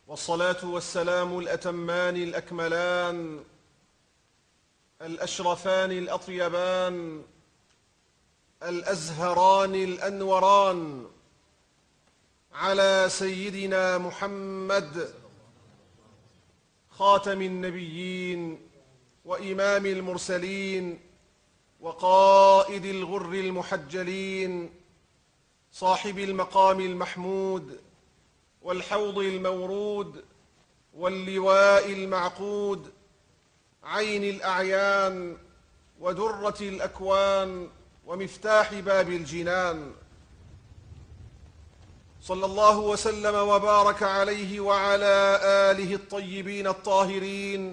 والصلاة والسلام الأتمان الأكملان الأشرفان الأطيبان الأزهران الأنوران على سيدنا محمد خاتم النبيين وإمام المرسلين وقائد الغر المحجلين صاحب المقام المحمود والحوض المورود واللواء المعقود عين الأعيان ودرة الأكوان ومفتاح باب الجنان، صلى الله وسلم وبارك عليه وعلى آله الطيبين الطاهرين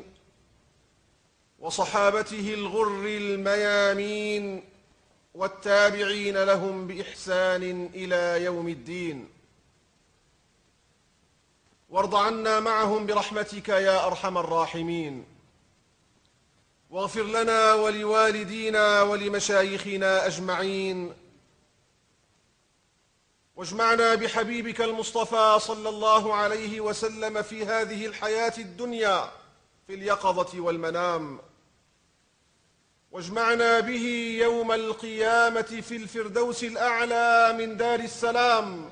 وصحابته الغر الميامين والتابعين لهم بإحسان إلى يوم الدين، وارض عنا معهم برحمتك يا أرحم الراحمين، واغفر لنا ولوالدينا ولمشايخنا أجمعين، واجمعنا بحبيبك المصطفى صلى الله عليه وسلم في هذه الحياة الدنيا في اليقظة والمنام، واجمعنا به يوم القيامة في الفردوس الأعلى من دار السلام،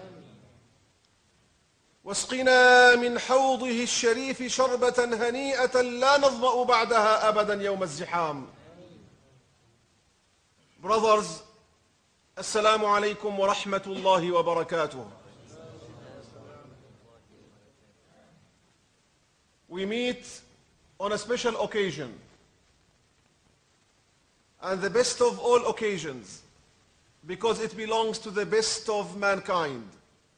واسقنا من حوضه الشريف شربة هنيئة لا نظمأ بعدها أبدا يوم الزحام. Brothers, Assalamu alaikum wa rahmatullahi wa barakatuh. We meet on a special occasion, and the best of all occasions, because it belongs to the best of mankind.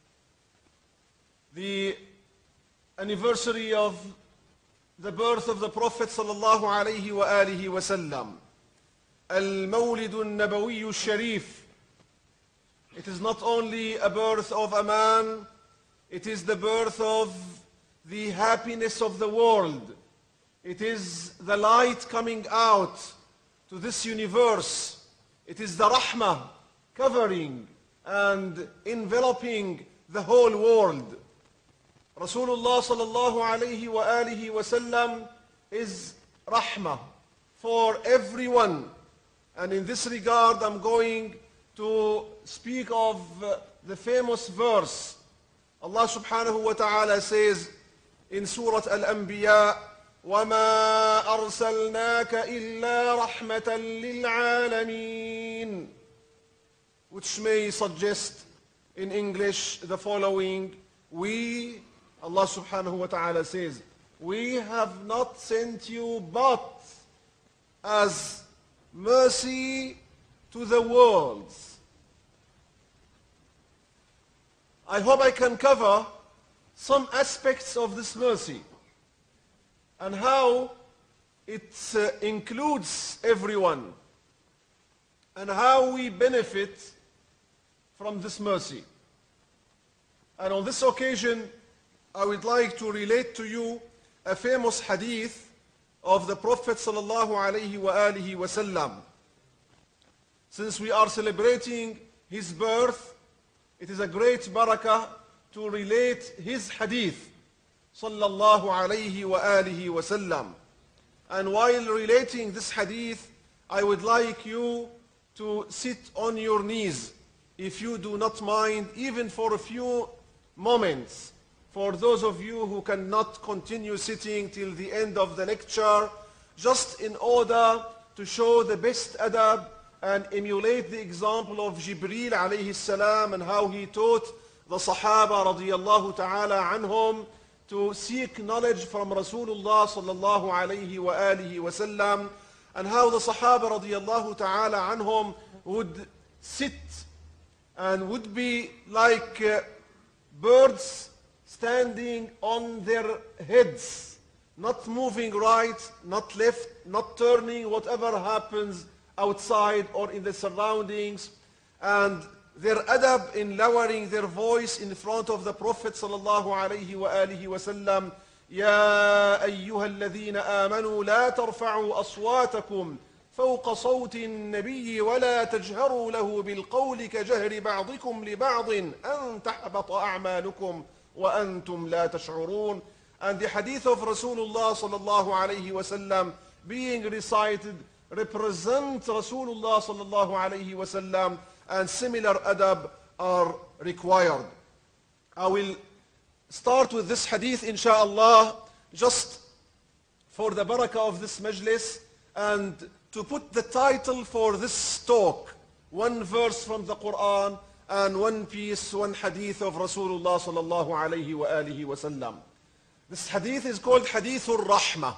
The anniversary of the birth of the Prophet sallallahu alayhi wa alihi wa sallam, Al-Mawlid al-Nabawi al-Sharif. It is not only a birth of a man, it is the birth of the happiness of the world. It is the light coming out to this universe. It is the rahmah covering and enveloping the whole world. Rasulullah sallallahu alayhi wa alihi wa sallam is rahmah for everyone. And in this regard, I'm going to speak of the famous verse. Allah subhanahu wa ta'ala says in Surah Al-Anbiya, وَمَا أَرْسَلْنَاكَ إِلَّا رَحْمَةً لِلْعَالَمِينَ, which may suggest in English the following: Allah subhanahu wa ta'ala says, we have not sent you but as mercy to the worlds. I hope I can cover some aspects of this mercy and how it includes everyone and how we benefit from this mercy. And on this occasion, I would like to relate to you a famous hadith of the Prophet sallallahu alayhi wa alihi wa sallam. Since we are celebrating his birth, it is a great barakah to relate his hadith sallallahu alayhi wa alihi wa sallam. And while relating this hadith, I would like you to sit on your knees, if you do not mind, even for a few moments. For those of you who cannot continue sitting till the end of the lecture, just in order to show the best adab and emulate the example of Jibreel alayhi salam and how he taught the Sahaba radiyallahu ta'ala anhum to seek knowledge from Rasulullah sallallahu alayhi wa alihi wa sallam, and how the Sahaba radiyallahu ta'ala anhum would sit and would be like birds standing on their heads, not moving right, not left, not turning, whatever happens outside or in the surroundings. And their adab in lowering their voice in front of the Prophet sallallahu alayhi wa alihi wa sallam, يا أيها الذين آمنوا لا ترفعوا أصواتكم فوق صوت النبي ولا تجهروا له بالقول كجهر بعضكم لبعض أن تحبط أعمالكم وأنتم لا تشعرون. And the hadith of Rasulullah sallallahu alayhi wasallam being recited represent Rasulullah sallallahu alayhi wasallam, and similar adab are required. I will start with this hadith inshallah just for the barakah of this majlis and to put the title for this talk, one verse from the Quran and one piece, one hadith of Rasulullah sallallahu alayhi wa alihi wasallam. This hadith is called Hadithur Rahmah.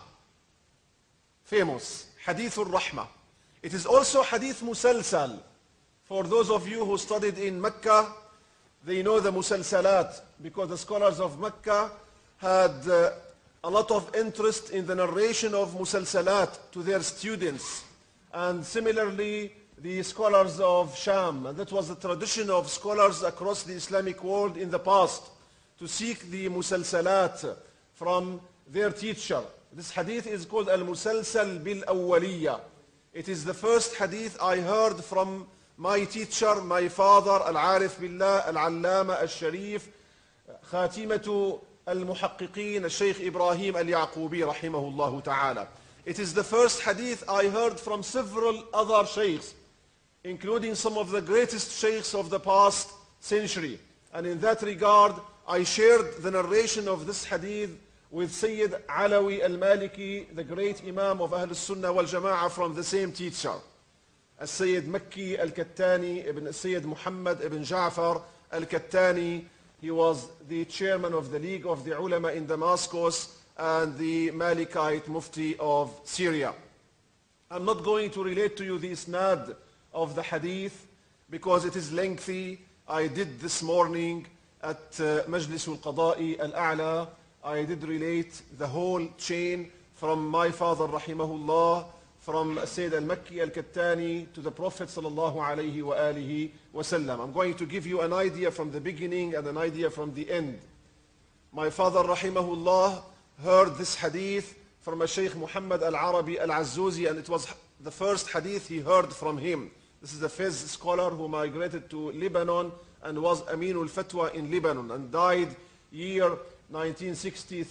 Famous. Hadithur Rahmah. It is also Hadith Musalsal. For those of you who studied in Mecca, they know the Musalsalat, because the scholars of Mecca had a lot of interest in the narration of Musalsalat to their students. And similarly, the scholars of Sham. And that was the tradition of scholars across the Islamic world in the past, to seek the Musalsalat from their teacher. This hadith is called Al-Musalsal Bil-Awwaliyya. It is the first hadith I heard from my teacher, my father, Al-Arif Billah, Al-Allama, Al-Sharif, Khatimatu Al-Muhaqqiqeen, Al-Shaykh Ibrahim Al-Yaqubi, rahimahullah ta'ala. It is the first hadith I heard from several other shaykhs, including some of the greatest shaykhs of the past century. And in that regard, I shared the narration of this hadith with Sayyid Alawi al-Maliki, the great Imam of Ahl Sunnah wal Jama'ah, from the same teacher. Sayyid Makki al-Kattani, Ibn Sayyid Muhammad ibn Ja'far al-Kattani. He was the chairman of the League of the Ulama in Damascus and the Malikite Mufti of Syria. I'm not going to relate to you the isnad of the hadith because it is lengthy. I did this morning at Majlis al-Qada'i al-A'la. I did relate the whole chain from my father rahimahullah, from Sayyid al-Makki al-Kattani to the Prophet sallallahu alayhi wa alihi wa sallam. I'm going to give you an idea from the beginning and an idea from the end. My father rahimahullah heard this hadith from a Shaykh Muhammad al-Arabi al-Azzuzi, and it was the first hadith he heard from him. This is a Fez scholar who migrated to Lebanon and was Aminul Fatwa in Lebanon and died year 1960,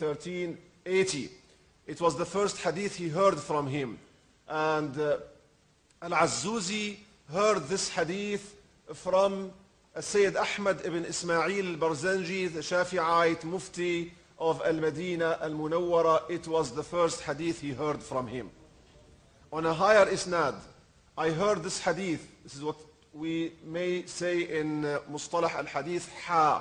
1380. It was the first hadith he heard from him. And Al-Azzuzi heard this hadith from Sayyid Ahmad ibn Ismail al-Barzanji, the Shafi'ite Mufti of Al-Madinah al-Munawwara. It was the first hadith he heard from him. On a higher isnad, I heard this hadith. This is what we may say in Mustalah al-Hadith,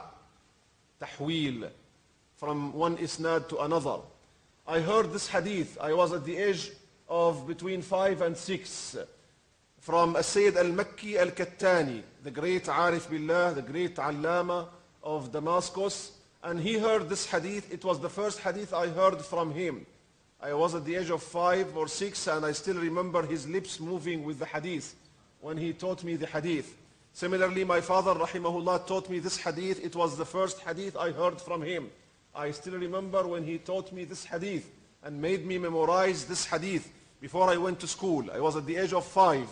tahweel, from one isnad to another. I heard this hadith. I was at the age of between 5 and 6 from Sayyid al-Makki al-Kattani, the great Arif Billah, the great Allama of Damascus. And he heard this hadith. It was the first hadith I heard from him. I was at the age of 5 or 6, and I still remember his lips moving with the hadith when he taught me the hadith. Similarly, my father rahimahullah taught me this hadith. It was the first hadith I heard from him. I still remember when he taught me this hadith and made me memorize this hadith before I went to school. I was at the age of 5.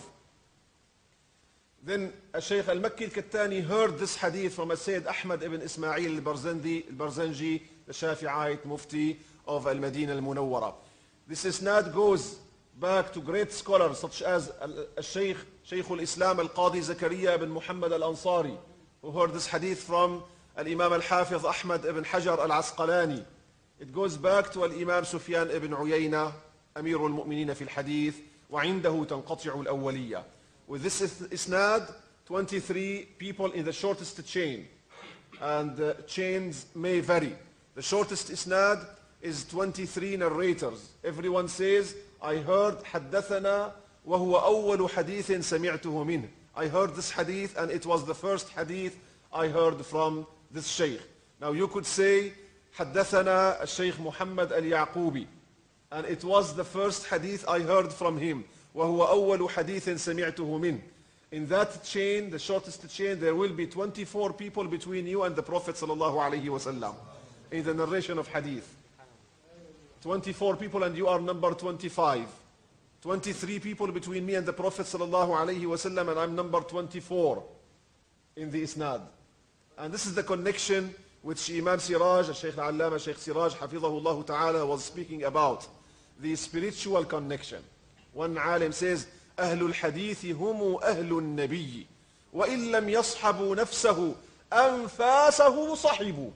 Then Shaykh al-Makki al-Kattani heard this hadith from Sayyid Ahmad ibn Ismail al-Barzanji, the Shafi'ite Mufti of Al-Madinah al-Munawwara. This isnad goes back to great scholars such as Shaykh al-Islam al-Qadi Zakaria ibn Muhammad al-Ansari, who heard this hadith from Al-Imam al-Hafiz Ahmad ibn Hajar al-Asqalani. It goes back to Al-Imam Sufyan ibn Uyayna, Amir al-Mu'minina fi al-Hadith, وعنده تنقطع الأولية. With this isnad, 23 people in the shortest chain. And chains may vary. The shortest isnad is 23 narrators. Everyone says, I heard حدثنا وهو أول حديث سمعته منه. I heard this hadith and it was the first hadith I heard from this sheikh. Now you could say حدثنا الشيخ محمد اليعقوبي, and it was the first hadith I heard from him. وهو أول حديث سمعته منه. In that chain, the shortest chain, there will be 24 people between you and the Prophet sallallahu alaihi wasallam in the narration of hadith. 24 people and you are number 25. 23 people between me and the Prophet sallallahu alaihi wasallam, and I'm number 24 in the isnad. And this is the connection which Imam Siraj, Shaykh Al-Allama, Shaykh Siraj, Hafidhahullah Ta'ala, was speaking about, the spiritual connection. One alim says, أهل الحديث هم أهل النبي وإن لم يصحبوا نفسه أنفاسه صحبوا.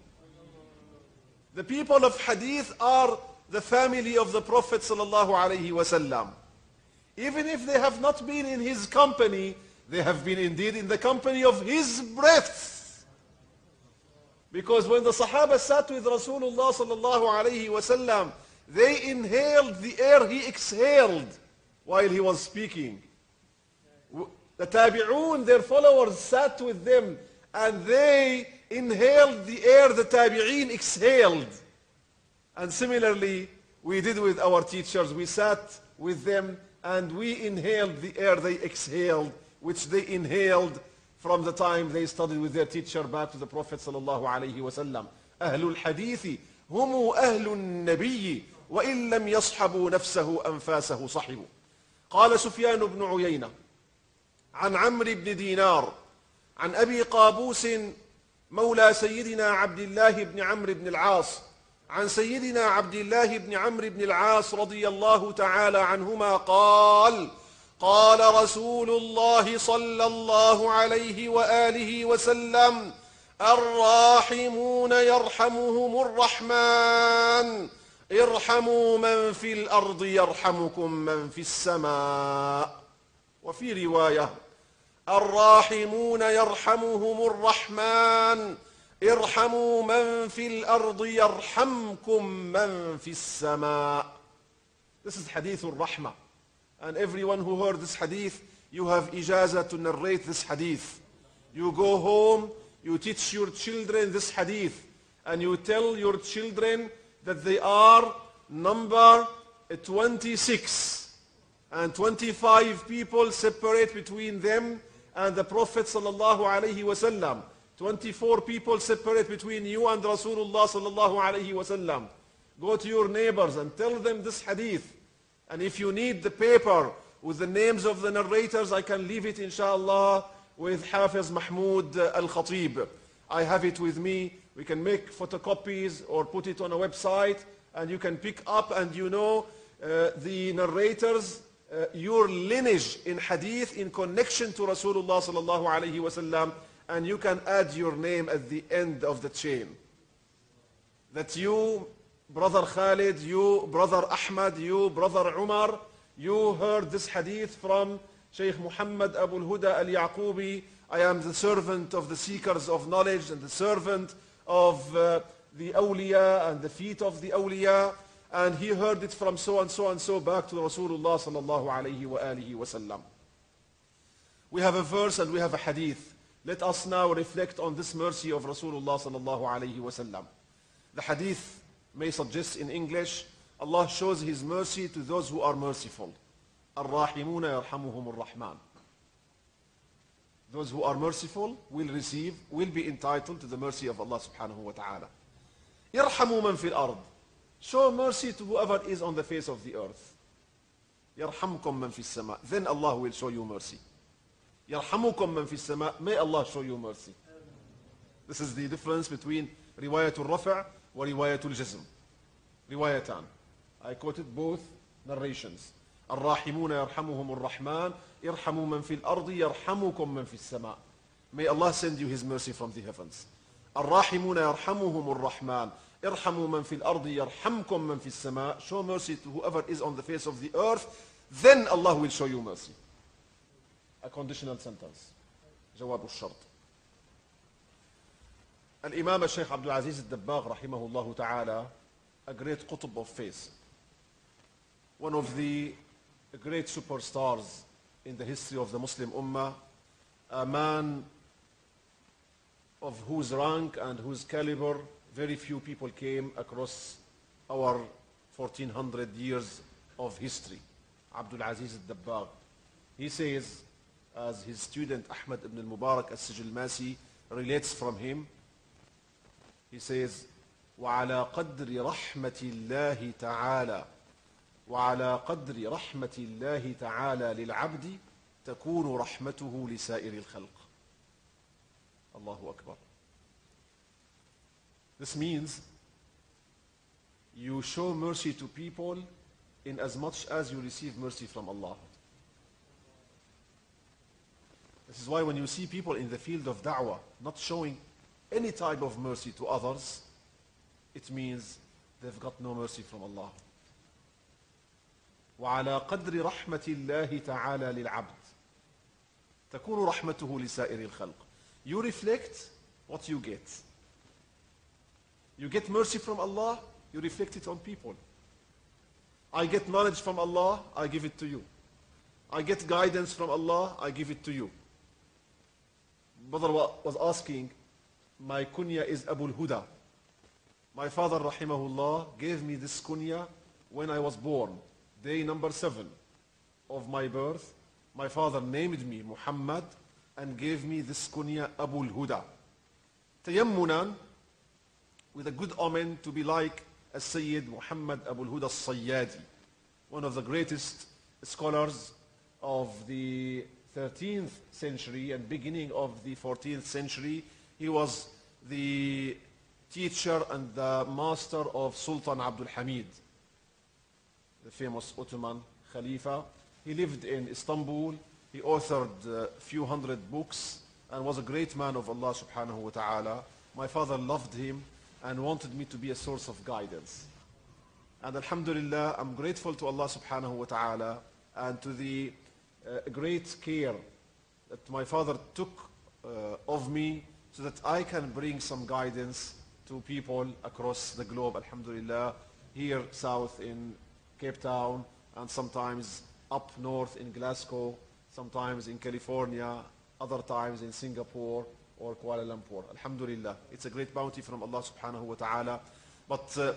The people of hadith are the family of the Prophet sallallahu alaihi wasallam. Even if they have not been in his company, they have been indeed in the company of his breath. Because when the Sahaba sat with Rasulullah sallallahu alaihi wasallam, they inhaled the air he exhaled while he was speaking. The Tabi'un, their followers, sat with them and they inhaled the air the Tabi'een exhaled. And similarly, we did with our teachers. We sat with them and we inhaled the air they exhaled, which they inhaled from the time they studied with their teacher back to the Prophet sallallahu alaihi wasallam. أهل الحديث هم أهل النبي وإن لم يصحبوا نفسه أنفاسه صحبوا. قال سفيان بن عيينة عن عمرو بن دينار عن أبي قابوس مولى سيدنا عبد الله بن عمرو بن العاص عن سيدنا عبد الله بن عمرو بن العاص رضي الله تعالى عنهما قال قال رسول الله صلى الله عليه وآله وسلم الراحمون يرحمهم الرحمن ارحموا من في الأرض يرحمكم من في السماء. وفي رواية الراحمون يرحمهم الرحمن ارحموا من في الأرض يرحمكم من في السماء. This is Hadith al-Rahmah. And everyone who heard this hadith, you have ijazah to narrate this hadith. You go home, you teach your children this hadith, and you tell your children that they are number 26. And 25 people separate between them and the Prophet sallallahu alaihi wasallam. 24 people separate between you and Rasulullah sallallahu alaihi wasallam. Go to your neighbors and tell them this hadith. And if you need the paper with the names of the narrators, I can leave it inshallah with Hafiz Mahmoud Al-Khatib. I have it with me. We can make photocopies or put it on a website and you can pick up and you know the narrators, your lineage in hadith in connection to Rasulullah sallallahu alaihi wasallam, and you can add your name at the end of the chain. That you, Brother Khalid, you, Brother Ahmad, you, Brother Umar, you heard this hadith from Shaykh Muhammad Abu al-Huda al-Yaqubi. I am the servant of the seekers of knowledge and the servant of the awliya and the feet of the awliya. And he heard it from so and so and so back to Rasulullah sallallahu alayhi wa alihi wa sallam. We have a verse and we have a hadith. Let us now reflect on this mercy of Rasulullah sallallahu alayhi wa sallam. The hadith may suggest in English, Allah shows His mercy to those who are merciful. Ar-Rahimuna yarhamuhum ar-Rahman. Those who are merciful will receive, will be entitled to the mercy of Allah subhanahu wa ta'ala. Yarhamu man fil ard. Show mercy to whoever is on the face of the earth. Yarhamkum man fis sama. Then Allah will show you mercy. Yarhamukum man fis sama. May Allah show you mercy. This is the difference between riwayatul rafa' wa riwayatul jazm. Riwayatan. I quoted both narrations. الراحمون يرحمهم الرحمن ارحموا من في الأرض يرحمكم من في السماء. May Allah send you His mercy from the heavens. الراحمون يرحمهم الرحمن ارحموا من في الأرض يرحمكم من في السماء. Show mercy to whoever is on the face of the earth, then Allah will show you mercy. A conditional sentence. جواب الشرط. Al-Imam al-Shaykh Abdul Aziz al-Dabbagh rahimahullah ta'ala, a great qutb of faith, one of the great superstars in the history of the Muslim Ummah, a man of whose rank and whose caliber very few people came across our 1400 years of history. Abdul Aziz al-Dabbagh. He says, as his student Ahmad ibn al-Mubarak al-Sijilmasi relates from him, he says, وعلى قدر رحمة الله تعالى وعلى قدر رحمة الله تعالى للعبد تكون رحمته لسائر الخلق. الله أكبر. This means you show mercy to people in as much as you receive mercy from Allah. This is why when you see people in the field of da'wah not showing any type of mercy to others, it means they've got no mercy from Allah. وعلى قدر رحمة الله تعالى للعبد تكون رحمته لسائر الخلق. You reflect what you get. You get mercy from Allah, you reflect it on people. I get knowledge from Allah, I give it to you. I get guidance from Allah, I give it to you. Brother was asking, my kunya is Abul Huda. My father, rahimahullah, gave me this kunya when I was born. Day number 7 of my birth, my father named me Muhammad and gave me this kunya Abul Huda. Tayammunan, with a good omen to be like Sayyid Muhammad Abul Huda al-Sayyadi, one of the greatest scholars of the 13th century and beginning of the 14th century. He was the teacher and the master of Sultan Abdul Hamid, the famous Ottoman Khalifa. He lived in Istanbul. He authored a few hundred books and was a great man of Allah subhanahu wa ta'ala. My father loved him and wanted me to be a source of guidance. And alhamdulillah, I'm grateful to Allah subhanahu wa ta'ala and to the great care that my father took of me so that I can bring some guidance to people across the globe, alhamdulillah, here south in Cape Town, and sometimes up north in Glasgow, sometimes in California, other times in Singapore or Kuala Lumpur. Alhamdulillah, it's a great bounty from Allah subhanahu wa ta'ala. But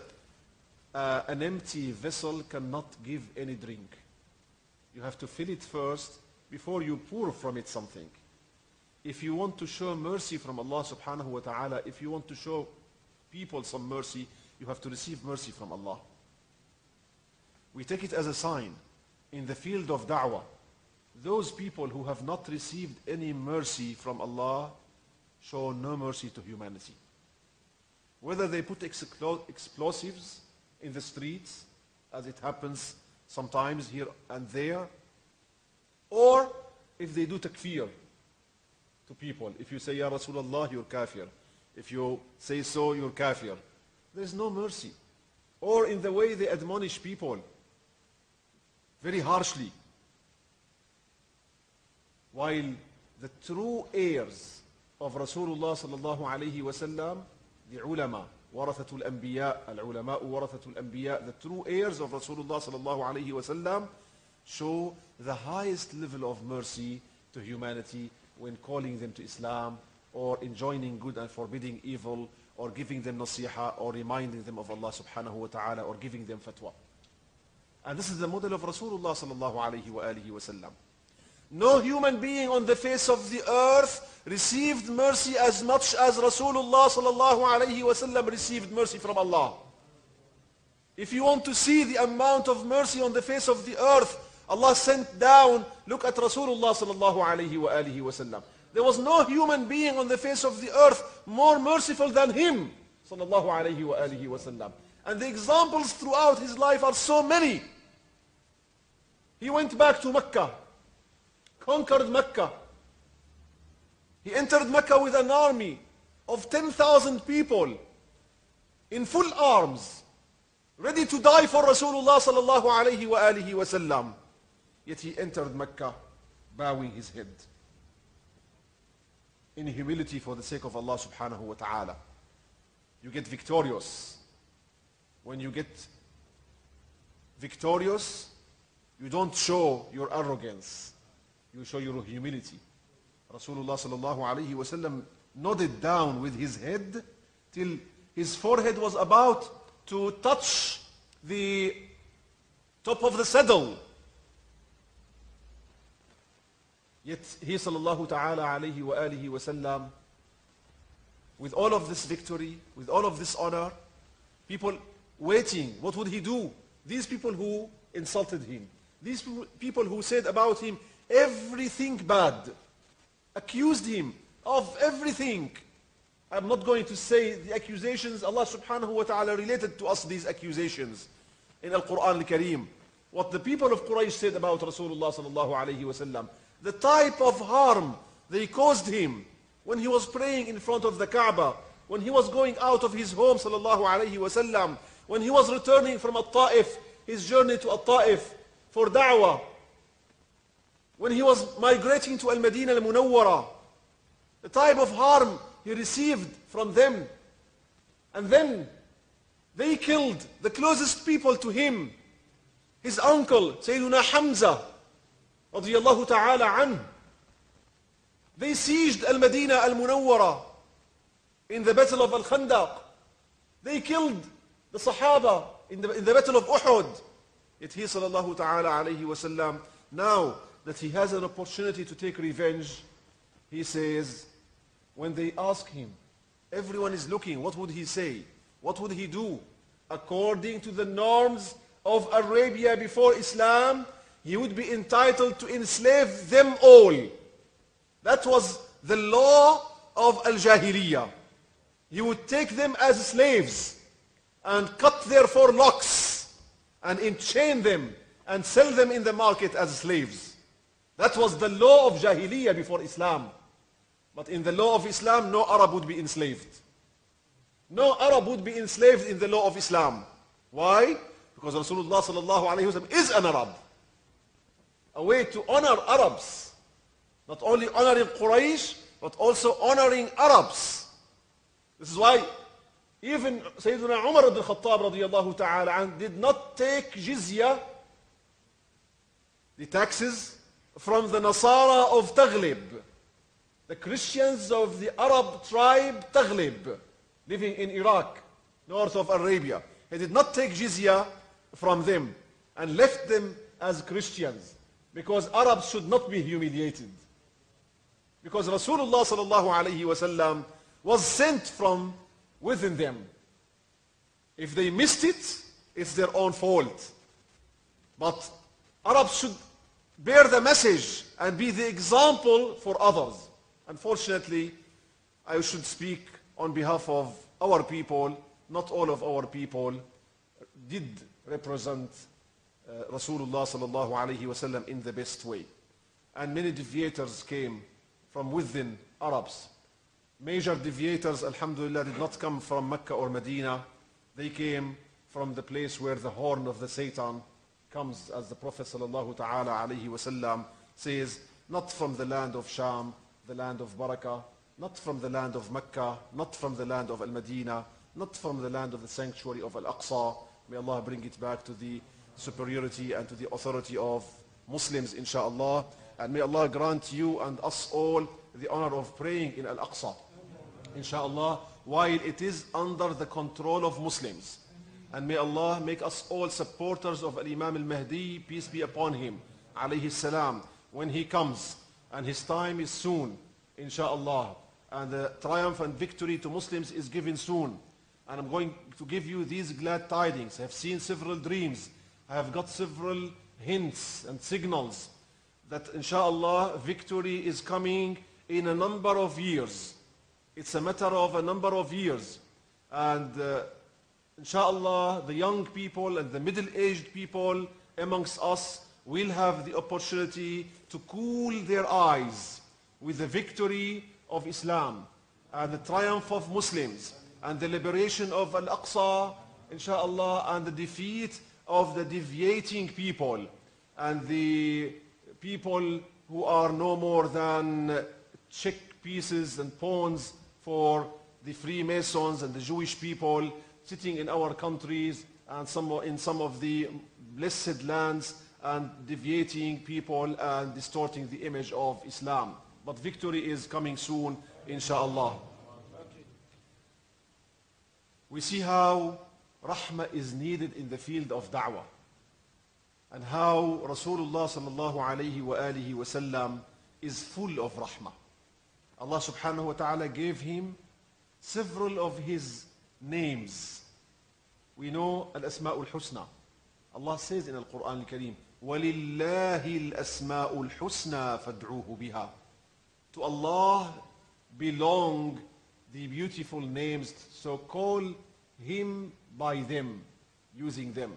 an empty vessel cannot give any drink. You have to fill it first before you pour from it something. If you want to show mercy from Allah subhanahu wa ta'ala, if you want to show people some mercy, you have to receive mercy from Allah. We take it as a sign in the field of da'wah. Those people who have not received any mercy from Allah show no mercy to humanity. Whether they put explosives in the streets, as it happens sometimes here and there, or if they do takfir to people. If you say, Ya Rasulullah, you're kafir. If you say so, you're kafir. There's no mercy. Or in the way they admonish people very harshly. While the true heirs of Rasulullah sallallahu alayhi wa sallam, the ulama, warathatul anbiya, al-ulama warathatul anbiya, the true heirs of Rasulullah sallallahu alayhi wa sallam show the highest level of mercy to humanity when calling them to Islam, or enjoining good and forbidding evil, or giving them nasiha, or reminding them of Allah subhanahu wa ta'ala, or giving them fatwa. And this is the model of Rasulullah sallallahu alayhi wa alihi wa sallam. No human being on the face of the earth received mercy as much as Rasulullah sallallahu alayhi wa sallam received mercy from Allah. If you want to see the amount of mercy on the face of the earth, Allah sent down, look at Rasulullah sallallahu alayhi wa alihi wa sallam. There was no human being on the face of the earth more merciful than him, sallallahu alayhi wa alihi wa sallam. And the examples throughout his life are so many. He went back to Mecca, conquered Mecca. He entered Mecca with an army of 10,000 people in full arms, ready to die for Rasulullah sallallahu alayhi wa alihi wa sallam. Yet he entered Mecca bowing his head in humility for the sake of Allah subhanahu wa ta'ala. You get victorious. When you get victorious, you don't show your arrogance. You show your humility. Rasulullah sallallahu alayhi wa sallam nodded down with his head till his forehead was about to touch the top of the saddle. Yet he sallallahu ta'ala alayhi wa alihi wa sallam, with all of this victory, with all of this honor, people waiting, what would he do? These people who insulted him, these people who said about him everything bad, accused him of everything, I'm not going to say the accusations. Allah subhanahu wa ta'ala related to us these accusations in Al-Quran Al-Kareem. What the people of Quraysh said about Rasulullah sallallahu alayhi wa sallam. The type of harm they caused him when he was praying in front of the Kaaba, when he was going out of his home sallallahu alayhi wa sallam, when he was returning from At-Ta'if, his journey to At-Ta'if for da'wah, when he was migrating to Al-Madinah Al-Munawwara, the type of harm he received from them. And then they killed the closest people to him, his uncle, Sayyiduna Hamza, radiyallahu ta'ala anhu. They sieged Al-Madinah Al-Munawwara in the battle of Al-Khandaq. They killed the Sahaba in the battle of Uhud. Yet he sallallahu ta'ala alayhi wa sallam, now that he has an opportunity to take revenge, he says, when they ask him, everyone is looking, what would he say? What would he do? According to the norms of Arabia before Islam, he would be entitled to enslave them all. That was the law of Al-Jahiliyyah. He would take them as slaves and cut their forelocks and enchain them and sell them in the market as slaves. That was the law of Jahiliyyah before Islam. But in the law of Islam, no Arab would be enslaved. No Arab would be enslaved in the law of Islam. Why? Because Rasulullah sallallahu alayhi wa sallam is an Arab. A way to honor Arabs. Not only honoring Quraysh, but also honoring Arabs. This is why even Sayyidina Umar ibn Khattab radiyallahu ta'ala anhu did not take jizya, the taxes, from the Nasara of Taghlib, the Christians of the Arab tribe Taghlib, living in Iraq, north of Arabia. He did not take jizya from them and left them as Christians, because Arabs should not be humiliated. Because Rasulullah sallallahu alayhi wa sallam was sent from within them. If they missed it, it's their own fault. But Arabs should bear the message and be the example for others. Unfortunately, I should speak on behalf of our people. Not all of our people did represent Rasulullah sallallahu alayhi wa sallam in the best way. And many deviators came from within Arabs. Major deviators, alhamdulillah, did not come from Mecca or Medina. They came from the place where the horn of the Satan comes, as the Prophet sallallahu ta'ala alayhi wa sallam says, not from the land of Sham, the land of Barakah, not from the land of Mecca, not from the land of Al-Madinah, not from the land of the sanctuary of Al-Aqsa. May Allah bring it back to the superiority and to the authority of Muslims, inshaAllah. And may Allah grant you and us all the honor of praying in Al-Aqsa, inshaAllah, while it is under the control of Muslims. And may Allah make us all supporters of Al-Imam Al-Mahdi, peace be upon him, alayhi salam, when he comes. And his time is soon, inshaAllah. And the triumph and victory to Muslims is given soon. And I'm going to give you these glad tidings. I have seen several dreams. I have got several hints and signals that inshallah victory is coming in a number of years. It's a matter of a number of years. And inshallah the young people and the middle-aged people amongst us will have the opportunity to cool their eyes with the victory of Islam and the triumph of Muslims and the liberation of Al-Aqsa, inshallah, and the defeat of the deviating people and the people who are no more than check pieces and pawns for the Freemasons and the Jewish people sitting in our countries and in some of the blessed lands and deviating people and distorting the image of Islam. But victory is coming soon, inshallah. We see how rahmah is needed in the field of da'wah, and how Rasulullah sallallahu alayhi wa alihi wa sallam is full of rahmah. Allah subhanahu wa ta'ala gave him several of his names. We know al-asma'ul husna. Allah says in Al-Quran Al-Kareem, وَلِلَّهِ الْأَسْمَاءُ الْحُسْنَى فَادْعُوهُ بِهَا. To Allah belong the beautiful names, so call him by them, using them.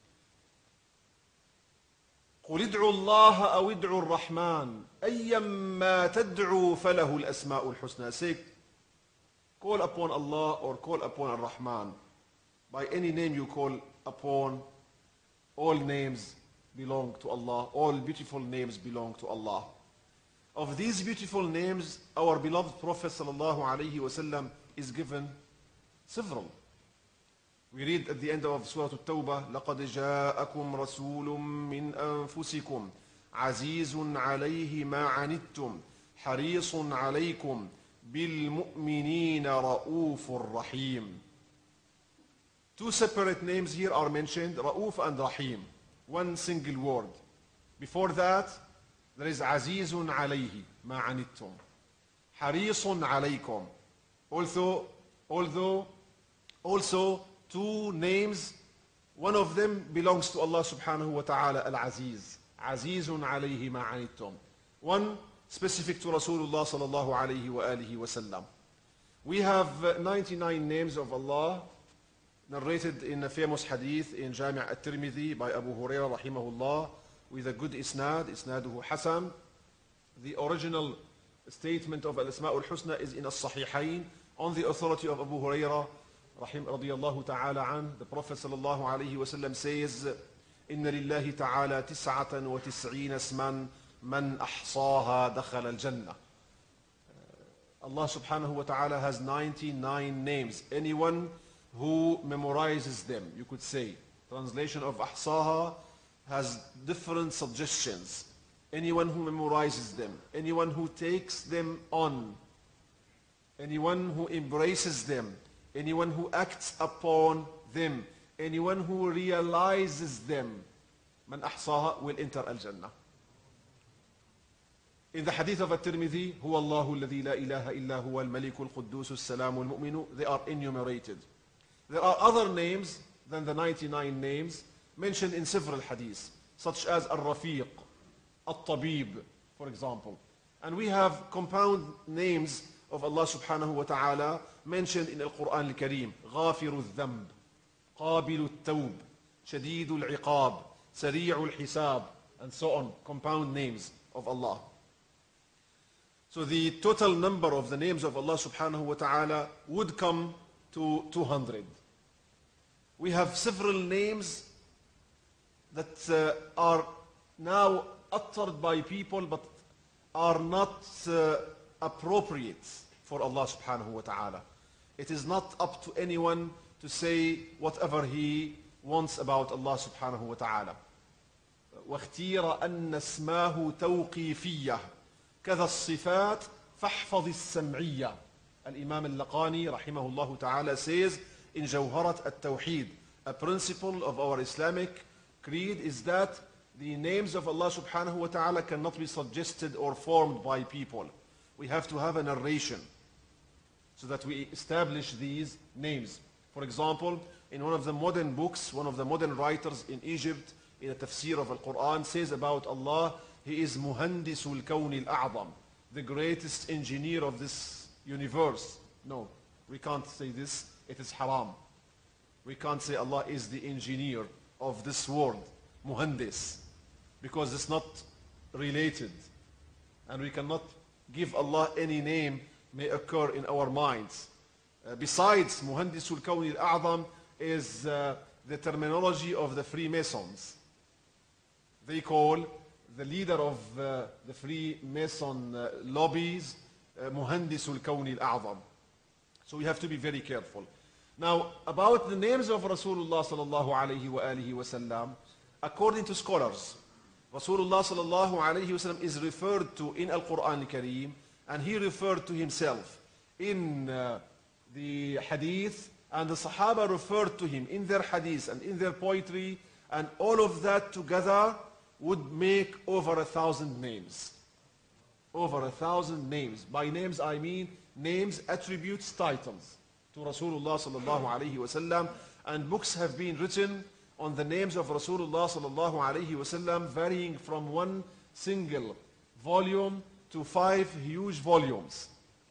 قل ادعوا الله أو ادعوا الرحمن أيما تدعوا فله الأسماء الحسنى. Say, call upon Allah or call upon Ar-Rahman. By any name you call upon, all names belong to Allah. All beautiful names belong to Allah. Of these beautiful names, our beloved Prophet ﷺ is given several. We read at the end of Surah At-Tawbah, لَقَدْ جَاءَكُمْ رَسُولٌ مِّنْ أَنفُسِكُمْ عَزِيزٌ عَلَيْهِ مَا عَنِتُّمْ حَرِيصٌ عَلَيْكُمْ بِالْمُؤْمِنِينَ رَؤُوفٌ رَحِيمٌ. Two separate names here are mentioned, Ra'uf and Rahim. One single word. Before that, there is Azizun alayhi ma anittum. Harisun alaykum. Also two names, one of them belongs to Allah subhanahu wa ta'ala, Al-Aziz. Azizun alayhi ma anittum. One specific to Rasulullah sallallahu alayhi wa alihi wa sallam. We have 99 names of Allah narrated in a famous hadith in Jami' at-Tirmidhi by Abu Hurairah rahimahullah with a good isnad, isnaduhu Hasan. The original statement of Al-Asma' al-Husna is in As-Sahihayn on the authority of Abu Hurairah radiyallahu ta'ala an. The Prophet sallallahu alayhi wa sallam says, Inna lillahi ta'ala 99 asman man ahsaha dakhala al-jannah. Allah subhanahu wa ta'ala has 99 names. Anyone who memorizes them, you could say. Translation of ahsaha has different suggestions. Anyone who memorizes them, anyone who takes them on, anyone who embraces them, anyone who acts upon them, anyone who realizes them, man ahsaha will enter al-Jannah. In the hadith of At-Tirmidhi, huwa Allahu alladhi la ilaha illa huwa al-maliku al-quddus al-salamu al-mu'minu, they are enumerated. There are other names than the 99 names mentioned in several hadiths, such as Al-Rafiq, Al-Tabib, for example. And we have compound names of Allah subhanahu wa ta'ala mentioned in Al-Quran Al-Kareem. غافر الذنب, قابل التوب, شديد العقاب, سريع الحساب, and so on. Compound names of Allah. So the total number of the names of Allah subhanahu wa ta'ala would come to 200. We have several names that are now uttered by people but are not appropriate for Allah subhanahu wa ta'ala. It is not up to anyone to say whatever he wants about Allah subhanahu wa ta'ala. واختير أن اسماه توقيفية كذا الصفات فاحفظ السمعية. Al-Imam al-Laqani rahimahullah ta'ala says in Jawharat al-Tawheed, a principle of our Islamic creed is that the names of Allah subhanahu wa ta'ala cannot be suggested or formed by people. We have to have a narration so that we establish these names. For example, in one of the modern books, one of the modern writers in Egypt, in a tafsir of Al-Quran, says about Allah, He is Muhandisul Kawni al-A'zam, the greatest engineer of this universe. No, we can't say this. It is haram. We can't say Allah is the engineer of this world, Muhandis, because it's not related. And we cannot give Allah any name may occur in our minds. Besides, Muhandisul Kawni al-A'zam is the terminology of the Freemasons. They call the leader of the Freemason lobbies Muhandisul Kawni al-A'zam. So we have to be very careful. Now, about the names of Rasulullah sallallahu alayhi wa alihi wa sallam, according to scholars, Rasulullah sallallahu alayhi wa sallam is referred to in Al-Quran al-Kareem, and he referred to himself in the hadith, and the Sahaba referred to him in their hadith and in their poetry, and all of that together would make over 1,000 names. Over 1,000 names. By names I mean names, attributes, titles to Rasulullah sallallahu alayhi wa sallam. And books have been written on the names of Rasulullah sallallahu alayhi wa sallam, varying from one single volume to 5 huge volumes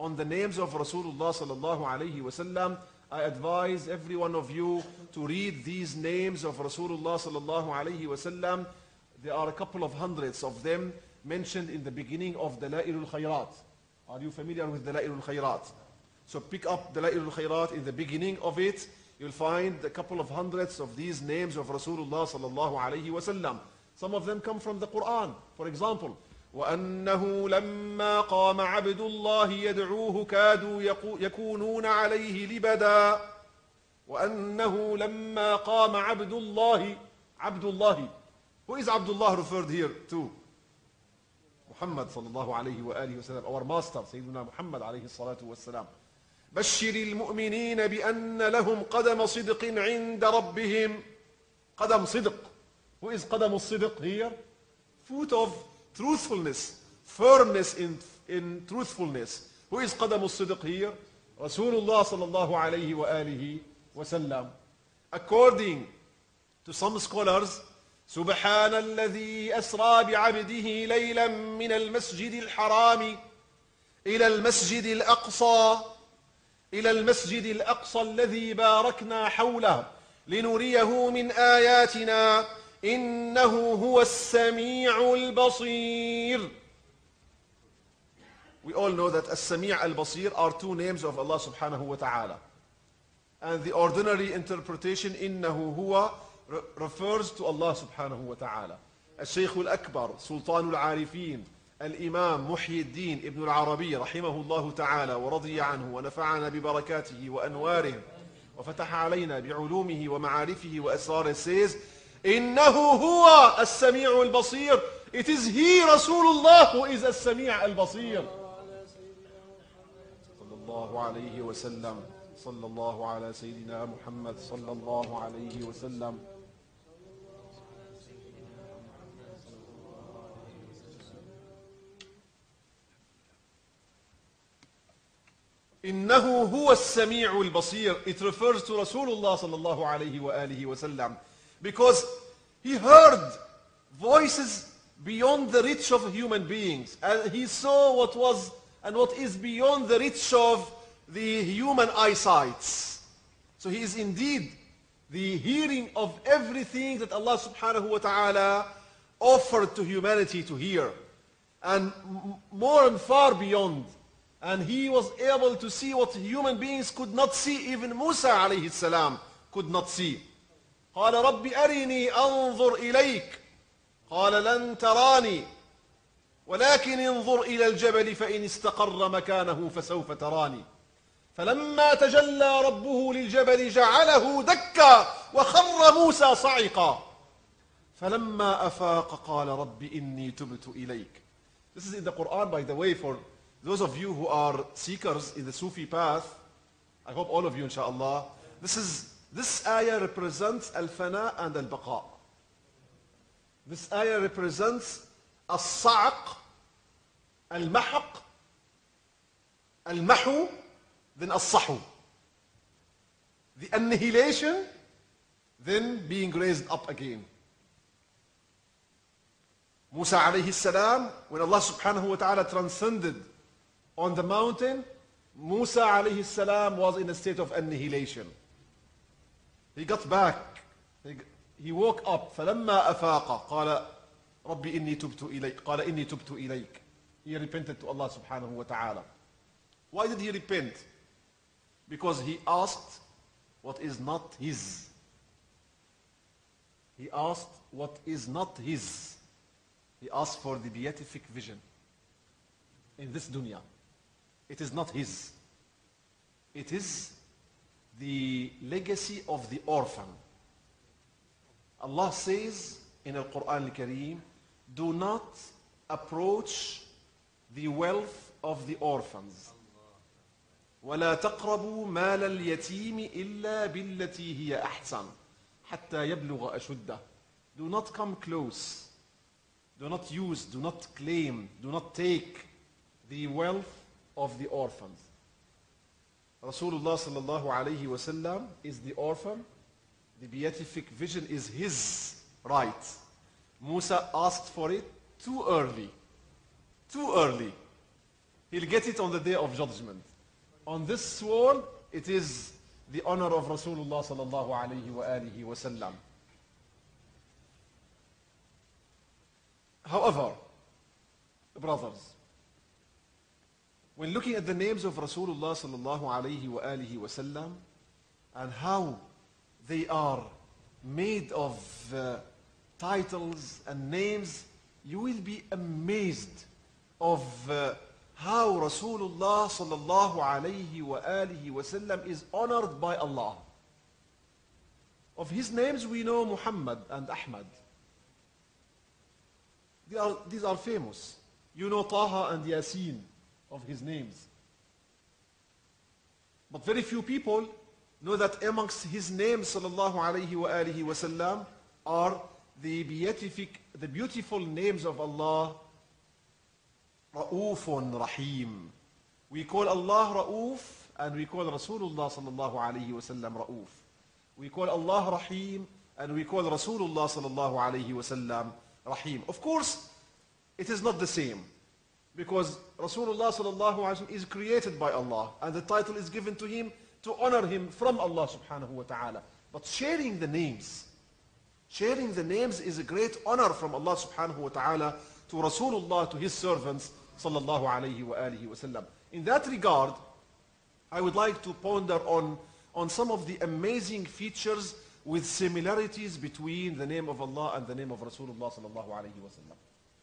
on the names of Rasulullah sallallahu alayhi wasallam, I advise every one of you to read these names of Rasulullah sallallahu alayhi wasallam. There are a couple of hundreds of them mentioned in the beginning of Dalailul Khayrat. Are you familiar with Dalailul Khayrat? So pick up Dalailul Khayrat. In the beginning of it, you'll find a couple of hundreds of these names of Rasulullah sallallahu alayhi wasallam. Some of them come from the Quran. For example, وأنه لما قام عبد الله يدعوه كادوا يكونون عليه لبدا. وأنه لما قام عبد الله. Who is Abdullah referred here to? Muhammad sallallahu alayhi wa alihi wa sallam, our master, Sayyidina Muhammad alayhi salatu wa salam. بشر المؤمنين بأن لهم قدم صدق عند ربهم. قدم صدق. Who is قدم الصدق here? Foot of truthfulness, firmness in truthfulness. Who is قدم الصدق here? Rasulullah sallallahu alayhi wa alihi wa sallam. According to some scholars, سبحان الذي أسرى بعبده ليلا من المسجد الحرام إلى المسجد الأقصى الذي باركنا حوله لنريه من آياتنا إنه هو السميع البصير. We all know that As-Sami' al-Basir are two names of Allah subhanahu wa ta'ala. And the ordinary interpretation, إنه هو, refers to Allah subhanahu wa ta'ala. الشيخ الأكبر سلطان العارفين الإمام محي الدين ابن العربي رحمه الله تعالى ورضي عنه ونفعنا ببركاته وأنواره وفتح علينا بعلومه ومعارفه وأسراره says إنه هو السميع البصير. It is he, Rasulullah, who is السميع البصير. صلى الله عليه وسلم. صلى الله على سيدنا محمد صلى الله عليه وسلم. إنه هو السميع البصير. It refers to Rasulullah sallallahu alayhi wa alihi wa sallam, because he heard voices beyond the reach of human beings, and he saw what was and what is beyond the reach of the human eyesights. So he is indeed the hearing of everything that Allah subhanahu wa ta'ala offered to humanity to hear, and more and far beyond. And he was able to see what human beings could not see. Even Musa alayhi salam could not see. قال رب أرني أنظر إليك قال لن تراني ولكن انظر إلى الجبل فإن استقر مكانه فسوف تراني فلما تجلى ربه للجبل جعله دكا وخر موسى صعقا فلما أفاق قال رب إني تبت إليك. This is in the Quran, by the way, for those of you who are seekers in the Sufi path. I hope all of you, inshallah. This ayah represents al-fana and al-baqa. This ayah represents al-sa'q, al-mahq, al-mahu, then al-sahu. The annihilation, then being raised up again. Musa alayhi salam, when Allah subhanahu wa ta'ala transcended on the mountain, Musa alayhi salam was in a state of annihilation. He got back. He woke up. فَلَمَّا أَفَاقَ قَالَ رَبِّ إِنِّي تُبْتُ إِلَيْكَ قَالَ إِنِّي تُبْتُ إِلَيْكَ. He repented to Allah subhanahu wa ta'ala. Why did he repent? Because he asked what is not his. He asked what is not his. He asked for the beatific vision in this dunya. It is not his. It is the legacy of the orphan. Allah says in the Quran al-Kareem, do not approach the wealth of the orphans. وَلَا تَقْرَبُوا مَالَ الْيَتِيمِ إِلَّا بِالَّتِي هِيَ أَحْسَنُ حَتَّى يَبْلُغَ أَشُدَّهُ. Do not come close. Do not use, do not claim, do not take the wealth of the orphans. Rasulullah sallallahu alayhi wa sallam is the orphan. The beatific vision is his right. Musa asked for it too early. Too early. He'll get it on the day of judgment. On this world, it is the honor of Rasulullah sallallahu alayhi wa alihi wa sallam. However, brothers, when looking at the names of Rasulullah sallallahu alayhi wa alihi wa sallam and how they are made of titles and names, you will be amazed of how Rasulullah sallallahu alayhi wa alihi wa sallam is honored by Allah. Of his names we know Muhammad and Ahmad. These are famous. You know Taha and Yasin of his names. But very few people know that amongst his names sallallahu alayhi wa alihi wa sallam are the beautiful names of Allah, Ra'ufun Rahim. We call Allah Ra'uf and we call Rasulullah sallallahu alayhi wa sallam Ra'uf. We call Allah Rahim and we call Rasulullah sallallahu alayhi wa sallam Rahim. Of course, it is not the same because Rasulullah sallallahu alayhi wa sallam is created by Allah and the title is given to him to honor him from Allah subhanahu wa ta'ala. But sharing the names is a great honor from Allah subhanahu wa ta'ala to Rasulullah, to his servants sallallahu alayhi wa alihi wa sallam. In that regard, I would like to ponder on some of the amazing features with similarities between the name of Allah and the name of Rasulullah sallallahu alayhi wa sallam.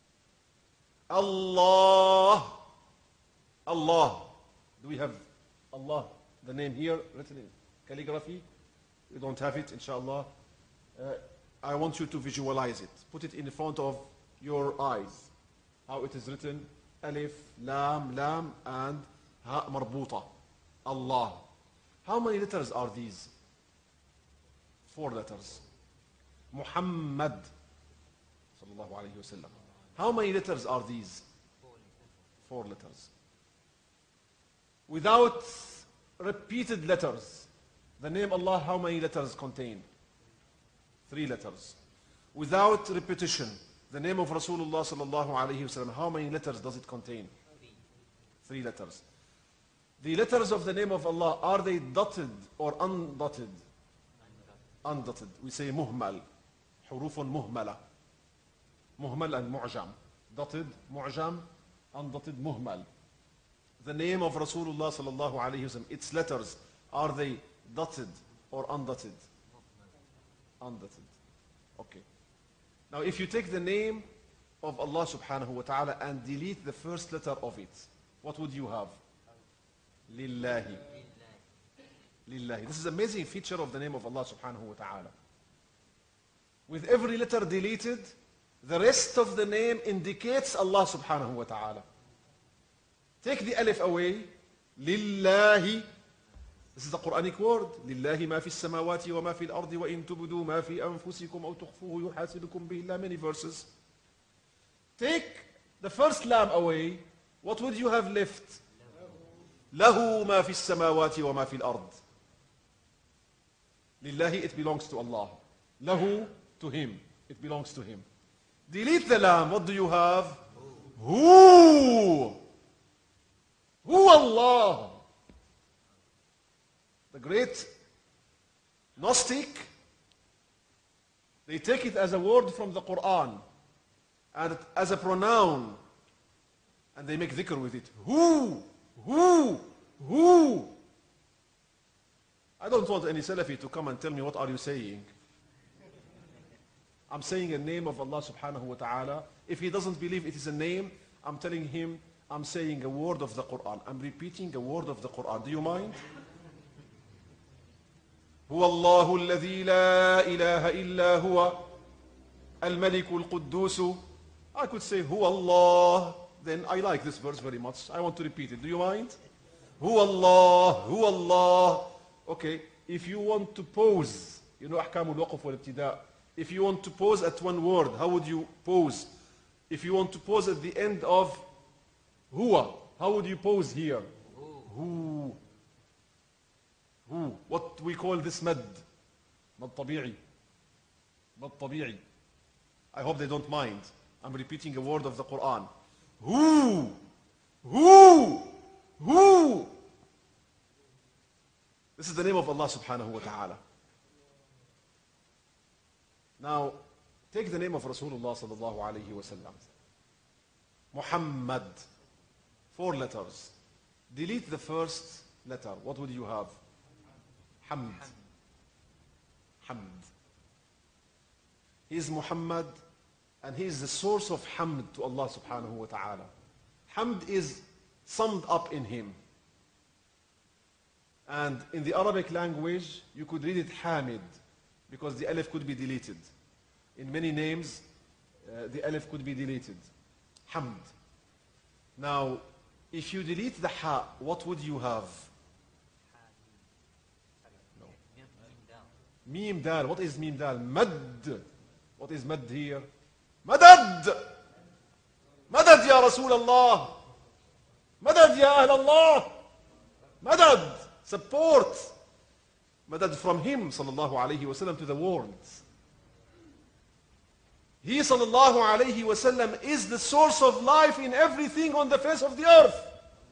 Allah. Allah. Do we have Allah, the name here written in calligraphy? We don't have it, inshallah. I want you to visualize it. Put it in front of your eyes. How it is written. Alif, Lam, Lam, and Ha marbuta. Allah. How many letters are these? 4 letters. Muhammad. Sallallahu alayhi wa sallam. How many letters are these? 4 letters. Without repeated letters, the name Allah, how many letters contain? 3 letters. Without repetition, the name of Rasulullah sallallahu alayhi wa sallam, how many letters does it contain? 3 letters. The letters of the name of Allah, are they dotted or undotted? Undotted. We say muhmal. Hurufun muhmala. Muhmal and mu'jam. Dotted, mu'jam, undotted, muhmal. The name of Rasulullah sallallahu alayhi wa sallam, its letters, are they dotted or undotted? Undotted. Okay. Now if you take the name of Allah subhanahu wa ta'ala and delete the first letter of it, what would you have? Lillahi. Lillahi. This is an amazing feature of the name of Allah subhanahu wa ta'ala. With every letter deleted, the rest of the name indicates Allah subhanahu wa ta'ala. Take the alif away. Lillahi. This is the Quranic word. Lillahi ma fi samawati wa ma fi al-ardi wa in tubdu ma fi anfusikum aw tukhfuhu yuhasibukum bihi. Many verses. Take the first lam away. What would you have left? Lahu ma fi samawati wa ma fi al-ard. Lillahi, it belongs to Allah. Lahu, to him. It belongs to him. Delete the lam. What do you have? Who? Who Allah? The great Gnostic, they take it as a word from the Quran and as a pronoun and they make dhikr with it. Who? Who? I don't want any Salafi to come and tell me what are you saying. I'm saying a name of Allah subhanahu wa ta'ala. If he doesn't believe it is a name, I'm telling him I'm saying a word of the Quran. I'm repeating a word of the Quran. Do you mind? هو الله الذي لا إله إلا هو الملك القدوس. I could say هو الله. Then I like this verse very much. I want to repeat it. Do you mind? هو الله. هو الله. Okay. If you want to pause, you know أحكام الوقف والابتداء. If you want to pause at one word, how would you pause? If you want to pause at the end of huwa, how would you pause here? Who? What we call this mad. Mad tabi'i. Mad tabi'i. I hope they don't mind. I'm repeating a word of the Quran. Who? Who? Who? This is the name of Allah subhanahu wa ta'ala. Now, take the name of Rasulullah sallallahu alayhi wa sallam. Muhammad. 4 letters. Delete the first letter. What would you have? Hamd. Hamd. He is Muhammad and he is the source of hamd to Allah subhanahu wa ta'ala. Hamd is summed up in him. And in the Arabic language, you could read it Hamid, because the alif could be deleted. In many names, the alif could be deleted. Hamd. Now, if you delete the ha, what would you have? No. Mim dal. What is mim dal? Mad. What is mad here? Madad. Madad ya Rasul Allah. Madad ya Ahl Allah. Madad. Support. Madad from him, sallallahu alayhi wa sallam, to the world. He, sallallahu alayhi wa sallam, is the source of life in everything on the face of the earth.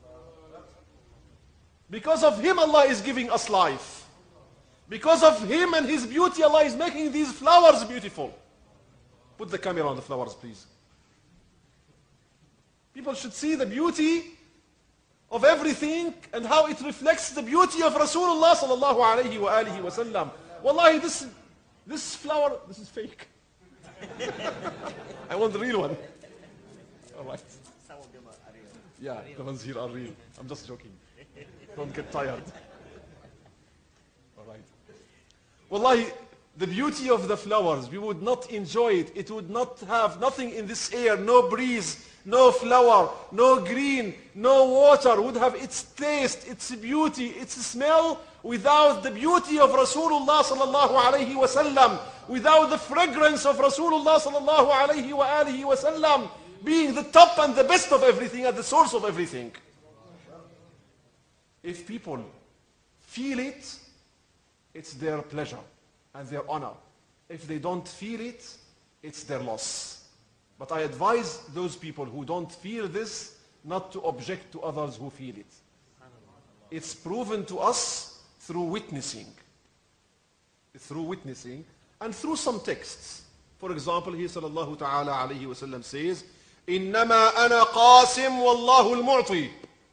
Because of him, Allah is giving us life. Because of him and his beauty, Allah is making these flowers beautiful. Put the camera on the flowers, please. People should see the beauty of everything and how it reflects the beauty of Rasulullah sallallahu alayhi wa alihi wa sallam. Wallahi, this flower, this is fake. I want the real one. All right. Yeah, the ones here are real. I'm just joking. Don't get tired. All right. Wallahi, the beauty of the flowers, we would not enjoy it. It would not have nothing in this air, no breeze, no flower, no green, no water would have its taste, its beauty, its smell without the beauty of Rasulullah sallallahu alayhi wa sallam, without the fragrance of Rasulullah sallallahu alayhi wa alihi wa sallam being the top and the best of everything and the source of everything. If people feel it, it's their pleasure and their honor. If they don't feel it, it's their loss. But I advise those people who don't feel this not to object to others who feel it. It's proven to us through witnessing. Through witnessing and through some texts. For example, he sallallahu ta'ala alayhi wa sallam says, إِنَّمَا أَنَا قَاسِمْ وَاللَّهُ الْمُعْطِي.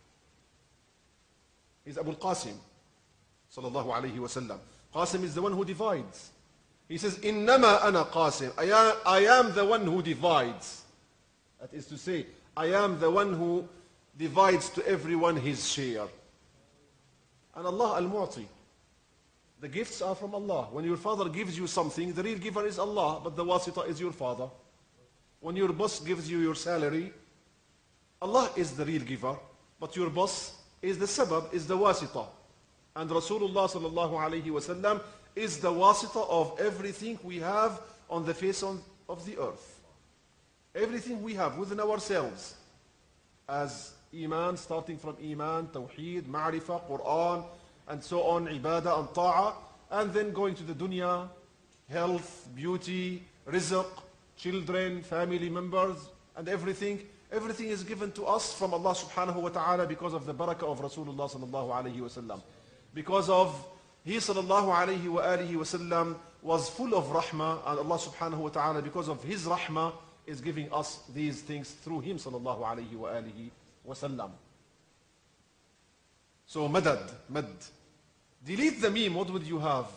He's Abu al-Qasim sallallahu alayhi wa sallam. Qasim is the one who divides. He says, إِنَّمَا أَنَا قَاسِمْ. I am the one who divides. That is to say, I am the one who divides to everyone his share. And Allah al-Mu'ti. The gifts are from Allah. When your father gives you something, the real giver is Allah, but the wasita is your father. When your boss gives you your salary, Allah is the real giver, but your boss is the sabab, is the wasita. And Rasulullah sallallahu alayhi wa sallam is the wasita of everything we have on the face of the earth. Everything we have within ourselves. As Iman, starting from Iman, Tawheed, Ma'rifah, Quran, and so on, Ibadah and Ta'ah, and then going to the dunya, health, beauty, rizq, children, family members, and everything. Everything is given to us from Allah subhanahu wa ta'ala because of the barakah of Rasulullah sallallahu alayhi wa sallam. Because of he sallallahu alayhi wa alihi wa sallam was full of rahmah, and Allah subhanahu wa ta'ala, because of his rahmah, is giving us these things through him sallallahu alayhi wa alihi wa sallam. So madad, mad. Delete the meme, what would you have?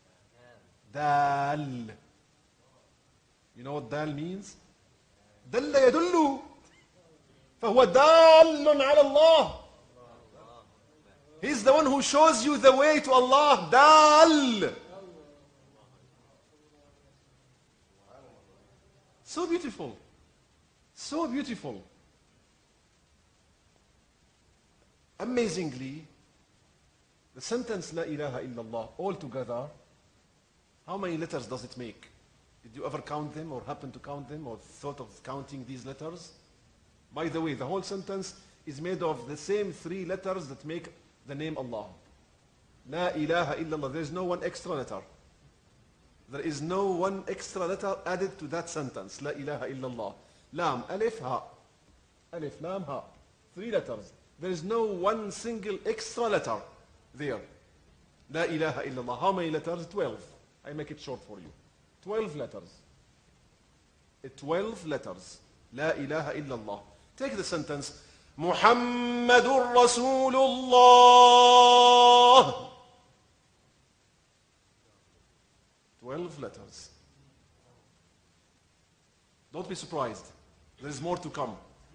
Dal. You know what dal means? دل يدل فهو دال على الله. He's the one who shows you the way to Allah. Dal. So beautiful. So beautiful. Amazingly, the sentence La ilaha illallah altogether, how many letters does it make? Did you ever count them or happen to count them or thought of counting these letters? By the way, the whole sentence is made of the same 3 letters that make the name Allah. La ilaha illallah. There is no one extra letter. There is no one extra letter added to that sentence. La ilaha illallah. Lam, alif, ha. Alif, lam, ha. 3 letters. There is no one single extra letter there. La ilaha illallah. How many letters? 12. I make it short for you. 12 letters. 12 letters. La ilaha illallah. Take the sentence. Muhammadur Rasulullah. 12 letters. Don't be surprised. There is more to come.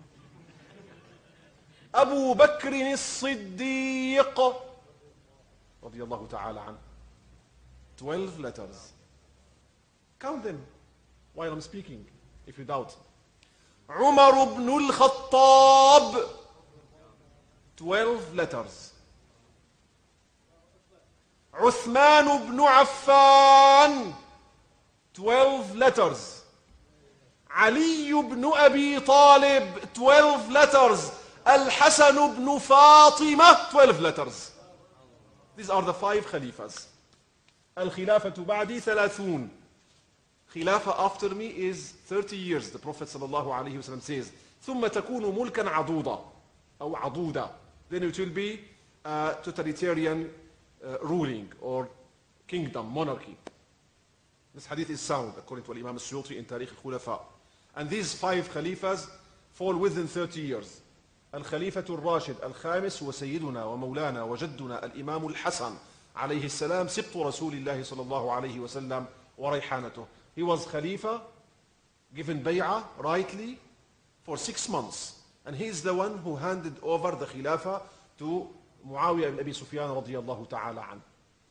Abu Bakr as-Siddiq radiyallahu ta'ala an. 12 letters. Count them while I'm speaking, if you doubt. Umar ibn al-Khattab. 12 letters. Uthman ibn Affan. 12 letters. Ali ibn Abi Talib. 12 letters. Al-Hasan ibn Fatima. 12 letters. These are the 5 Khalifas. Al-Khilafatu ba'di 30. Khilafah after me is 30 years. The Prophet sallallahu alayhi wa sallam says, ثُمَّ تَكُونُ مُلْكًا عَضُوضًا أو عضودا. Then it will be totalitarian ruling or kingdom, monarchy. This hadith is sound according to Imam al-Suyuti in Tarikh al-Khulafa. And these 5 Khalifas fall within 30 years. الخليفة الراشد الخامس وسيدنا ومولانا وجدنا الإمام الحسن عليه السلام سبط رسول الله صلى الله عليه وسلم وريحانته. He was Khalifa, given bay'ah rightly for 6 months. And he is the one who handed over the Khilafah to Muawiyah ibn Abi Sufyan radiyallahu ta'ala an.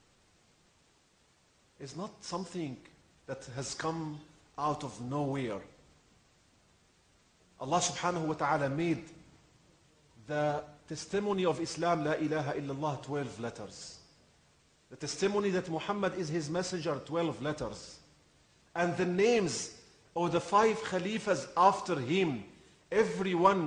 It's not something that has come out of nowhere. Allah subhanahu wa ta'ala made the testimony of Islam, La ilaha illallah, 12 letters. The testimony that Muhammad is his messenger, 12 letters. And the names of the 5 Khalifas after him, everyone.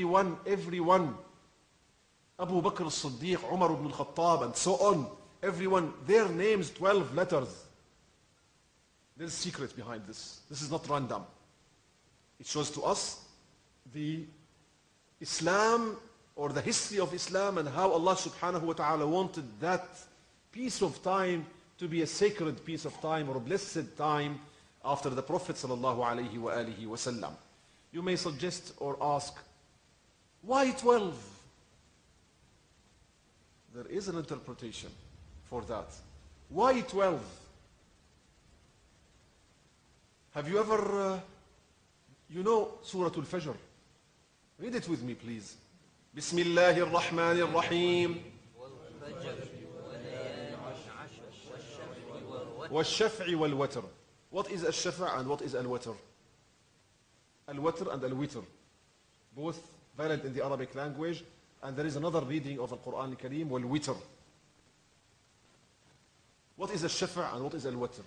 Abu Bakr as-Siddiq, Umar ibn al-Khattab, and so on. Everyone, their names, 12 letters. There's a secret behind this. This is not random. It shows to us the Islam or the history of Islam and how Allah subhanahu wa ta'ala wanted that piece of time to be a sacred piece of time or a blessed time after the Prophet sallallahu alayhi wa alihi wa sallam. You may suggest or ask, why 12? There is an interpretation for that. Why 12? Have you ever, you know Surah Al-Fajr? Read it with me, please. Bismillahir Rahmanir Rahim. والشفع والوتر. What is الشفع and what is الوتر? Al-Watr and Al-Witr, both valid in the Arabic language, and there is another reading of the Quran al-Kareem, wal-Witr. What is al-Shafa' and what is al-Watr?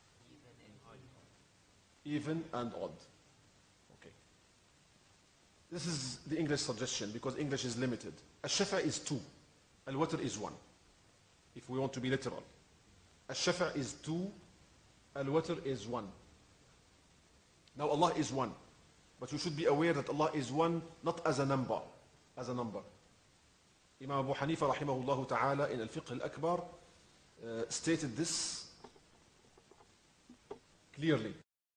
Even and odd. Okay. This is the English suggestion because English is limited. Al-Shafa' is 2. Al-Watr is 1. If we want to be literal. Al-Shafa' is 2. Al-Watr is 1. Now Allah is 1. But you should be aware that Allah is 1 not as a number. As a number. Imam Abu Hanifa rahimahullah ta'ala in Al-Fiqh Al-Akbar stated this clearly.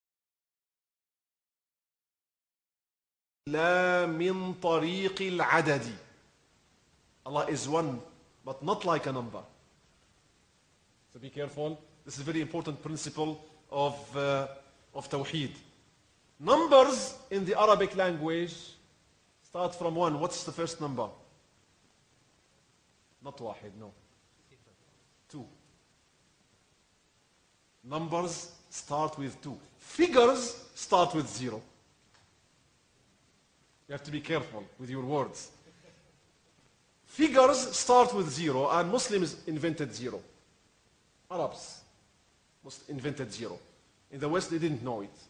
لا من طريق العدد. Allah is 1 but not like a number. So be careful. This is a very important principle of Tawheed. Numbers in the Arabic language start from 1. What's the first number? Not واحد, no. 2. Numbers start with 2. Figures start with 0. You have to be careful with your words. Figures start with 0, and Muslims invented 0. Arabs invented 0. In the West, they didn't know it.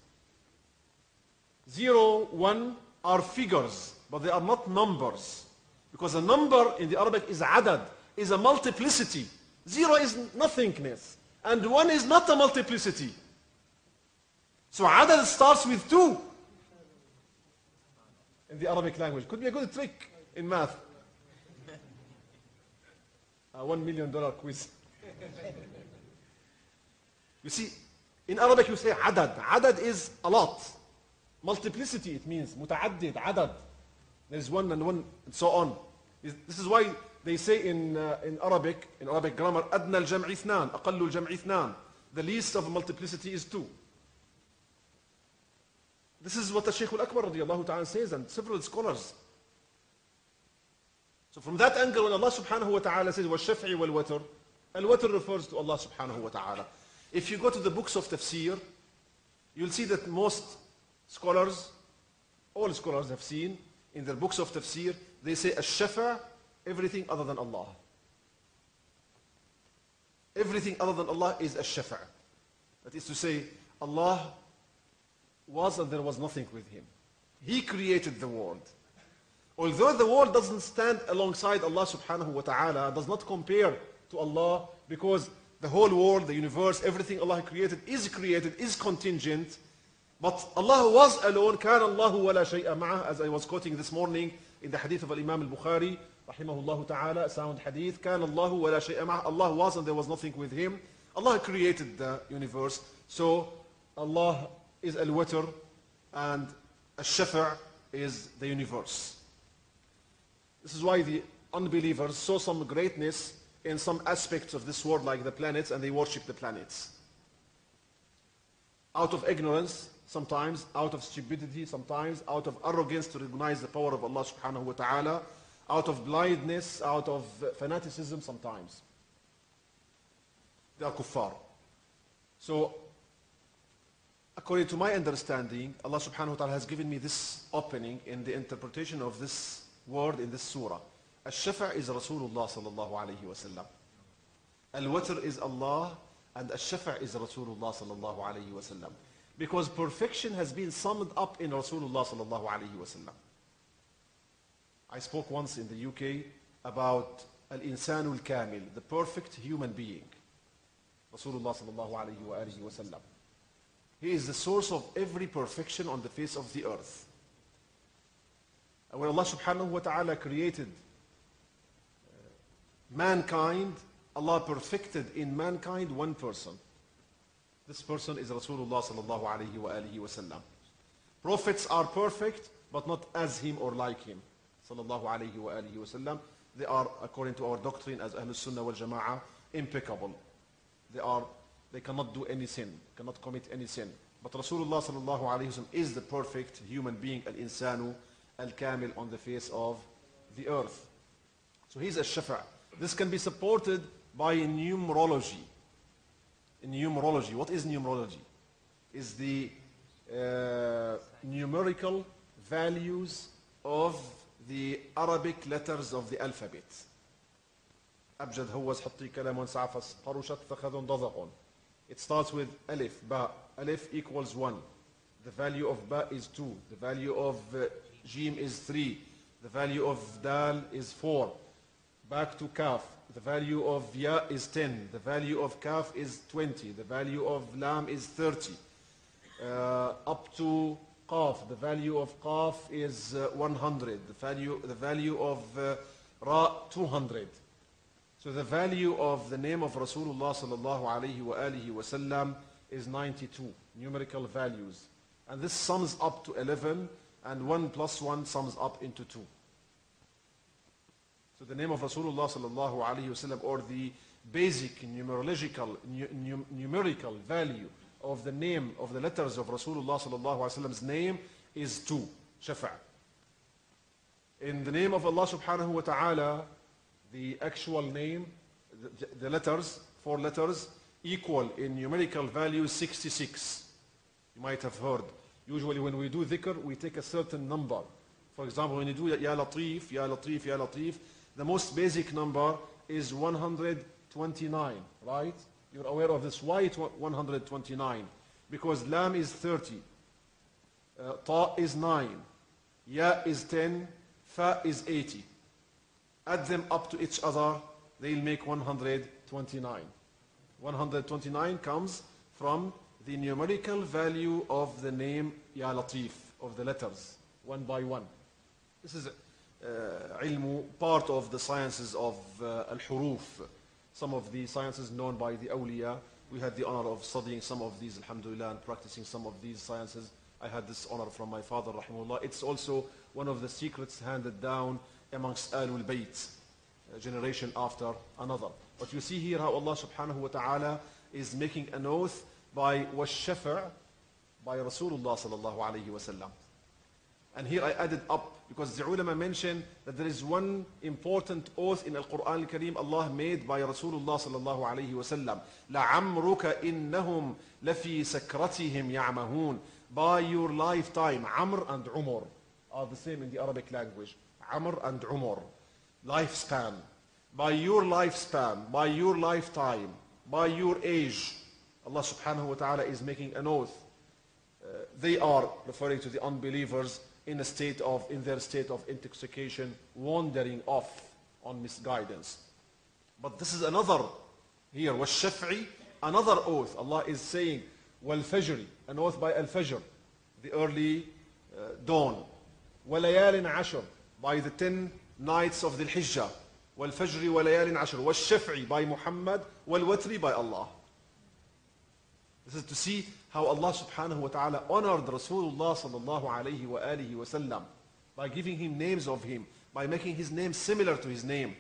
0, 1 are figures, but they are not numbers. Because a number in the Arabic is adad, is a multiplicity. 0 is nothingness, and 1 is not a multiplicity. So adad starts with 2 in the Arabic language. Could be a good trick in math. A $1 million quiz. You see, in Arabic you say adad. Adad is a lot. Multiplicity, it means muta'addid, adad. There's one and one and so on. This is why they say in Arabic grammar, أدنى الجمع اثنان, أقل الجمع اثنان. The least of multiplicity is 2. This is what the Shaykh al-Akbar radiallahu ta'ala says, and several scholars. So from that angle, when Allah subhanahu wa ta'ala says, وَالشَّفْعِ وَالْوَتْرِ, al-watr refers to Allah subhanahu wa ta'ala. If you go to the books of tafsir, you'll see that most scholars, all scholars have seen, in their books of tafsir, they say, al-shafa', everything other than Allah. Everything other than Allah is al-shafa'. That is to say, Allah was and there was nothing with him. He created the world. Although the world doesn't stand alongside Allah subhanahu wa ta'ala, does not compare to Allah, because the whole world, the universe, everything Allah created, is contingent. But Allah was alone. كان الله ولا شيء معه, as I was quoting this morning in the hadith of Imam al-Bukhari, rahimahullah ta'ala, sound hadith. كان الله ولا شيء معه. Allah was and there was nothing with him. Allah created the universe. So Allah is al-watr and al-shafa' is the universe. This is why the unbelievers saw some greatness in some aspects of this world, like the planets, and they worship the planets. Out of ignorance, sometimes, out of stupidity, sometimes, out of arrogance to recognize the power of Allah subhanahu wa ta'ala, out of blindness, out of fanaticism sometimes. They are kuffar. So, according to my understanding, Allah subhanahu wa ta'ala has given me this opening in the interpretation of this word in this surah. Al-shafa' is Rasulullah sallallahu alayhi wa sallam. Al-watr is Allah, and al-shafa' is Rasulullah sallallahu alayhi wa sallam. Because perfection has been summed up in Rasulullah sallallahu alayhi wa sallam. I spoke once in the UK about al-insanu al-kamil, the perfect human being. Rasulullah sallallahu alayhi wa sallam. He is the source of every perfection on the face of the earth. And when Allah subhanahu wa ta'ala created mankind, Allah perfected in mankind one person. This person is Rasulullah sallallahu alayhi wa sallam. Prophets are perfect, but not as him or like him. Sallallahu alayhi wa sallam. They are, according to our doctrine as Ahlul Sunnah wal Jama'ah, impeccable. They cannot do any sin, cannot commit any sin. But Rasulullah sallallahu alayhi wa sallam is the perfect human being, al-insanu al-kamil, on the face of the earth. So he's a shafa'. This can be supported by numerology. In numerology, what is numerology? Is the numerical values of the Arabic letters of the alphabet. أبجد هوز حطي كلام سعفس قرشت فخذ ضذق. It starts with alif, ba. Alif equals 1. The value of ba is 2. The value of jim is 3. The value of dal is 4. Back to kaf. The value of ya is 10. The value of kaf is 20. The value of lam is 30. Up to qaf. The value of qaf is 100. The value of ra, 200. So the value of the name of Rasulullah sallallahu alayhi wa alihi wa sallam is 92 numerical values. And this sums up to 11, and 1 plus 1 sums up into 2. So the name of Rasulullah sallallahu alayhi wa sallam, or the basic numerical value of the name of the letters of Rasulullah sallallahu alayhi wa sallam's name is 2, shafa'. In the name of Allah subhanahu wa ta'ala, the actual name, the letters, 4 letters, equal in numerical value 66. You might have heard. Usually when we do dhikr, we take a certain number. For example, when you do Ya Latif, Ya Latif, Ya Latif, the most basic number is 129, right? You're aware of this. Why 129? Because Lam is 30, Ta is 9, Ya is 10, Fa is 80. Add them up to each other, they'll make 129. 129 comes from the numerical value of the name Ya Latif, of the letters, one by one. This is ilmu, part of the sciences of al-huruf. Some of the sciences known by the awliya. We had the honor of studying some of these, alhamdulillah, and practicing some of these sciences. I had this honor from my father, rahimahullah. It's also one of the secrets handed down amongst Ahlul Bayt, a generation after another. But you see here how Allah subhanahu wa ta'ala is making an oath by wash-shafa' by Rasulullah sallallahu alayhi wa sallam. And here I added up, because the ulama mentioned that there is one important oath in Al-Quran Al-Kareem Allah made by Rasulullah sallallahu alayhi wa sallam. لَعَمْرُكَ إِنَّهُمْ لَفِي سَكْرَتِهِمْ يَعْمَهُونَ. By your lifetime, Amr and Umar are the same in the Arabic language. Amr and Umar. Lifespan. By your lifespan, by your lifetime, by your age, Allah subhanahu wa ta'ala is making an oath. They are referring to the unbelievers in their state of intoxication, wandering off on misguidance. But this is another here, wash-shaf'i, another oath. Allah is saying, wal-fajr, an oath by al-fajr, the early dawn. Walayalin ashar, by the 10 nights of the Hijjah. Wal-fajr walayalin ashar. Wash-shaf'i, by Muhammad. Wal-watri, by Allah. This is to see how Allah subhanahu wa ta'ala honored Rasulullah sallallahu alayhi wa alihi wa sallam by giving him names of him, by making his name similar to his name.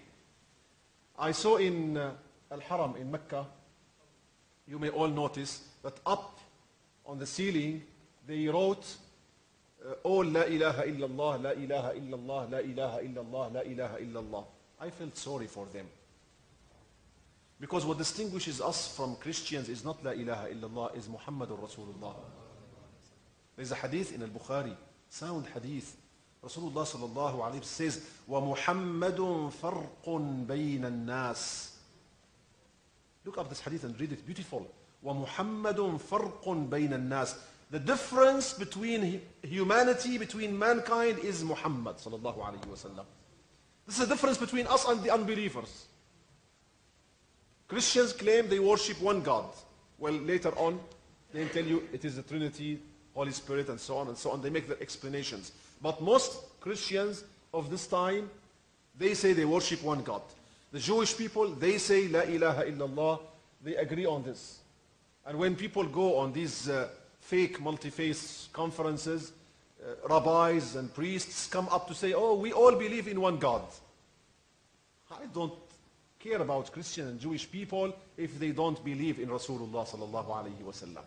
I saw in Al-Haram in Mecca, you may all notice that up on the ceiling they wrote all La ilaha illallah, La ilaha illallah, La ilaha illallah, La ilaha illallah. I felt sorry for them. Because what distinguishes us from Christians is not La ilaha illallah, is Muhammadur Rasulullah. There's a hadith in Al-Bukhari, sound hadith. Rasulullah sallallahu alayhi wa says, وَمُحَمَّدٌ فَرْقٌ بَيْنَ النَّاسِ. Look up this hadith and read it, beautiful. وَمُحَمَّدٌ فَرْقٌ بَيْنَ النَّاسِ. The difference between humanity, between mankind is Muhammad sallallahu alayhi wa sallam. This is the difference between us and the unbelievers. Christians claim they worship one God. Well, later on, they tell you it is the Trinity, Holy Spirit, and so on and so on. They make their explanations. But most Christians of this time, they say they worship one God. The Jewish people, they say La ilaha illallah. They agree on this. And when people go on these fake multi-faith conferences, rabbis and priests come up to say, oh, we all believe in one God. I don't care about Christian and Jewish people if they don't believe in Rasulullah sallallahu alayhi wa sallam.